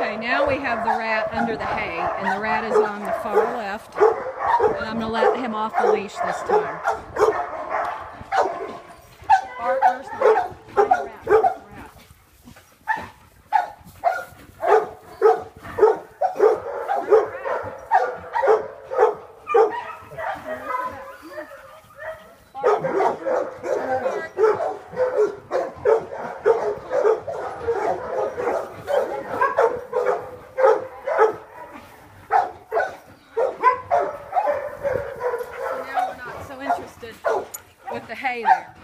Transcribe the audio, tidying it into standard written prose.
Okay, now we have the rat under the hay, and the rat is on the far left, and I'm going to let him off the leash this time. Bart, where's the rat? Find the rat. Where's the rat? With the hay there.